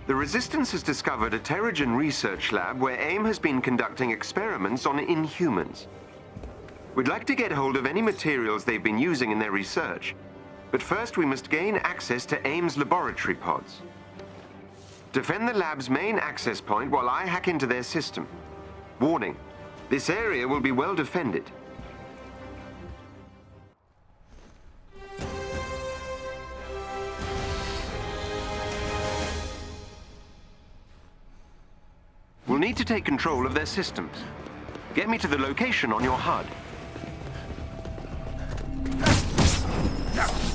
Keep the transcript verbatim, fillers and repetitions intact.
The Resistance has discovered a Terrigen research lab where AIM has been conducting experiments on Inhumans. We'd like to get hold of any materials they've been using in their research, but first we must gain access to AIM's laboratory pods. Defend the lab's main access point while I hack into their system. Warning, this area will be well defended. We'll need to take control of their systems. Get me to the location on your H U D.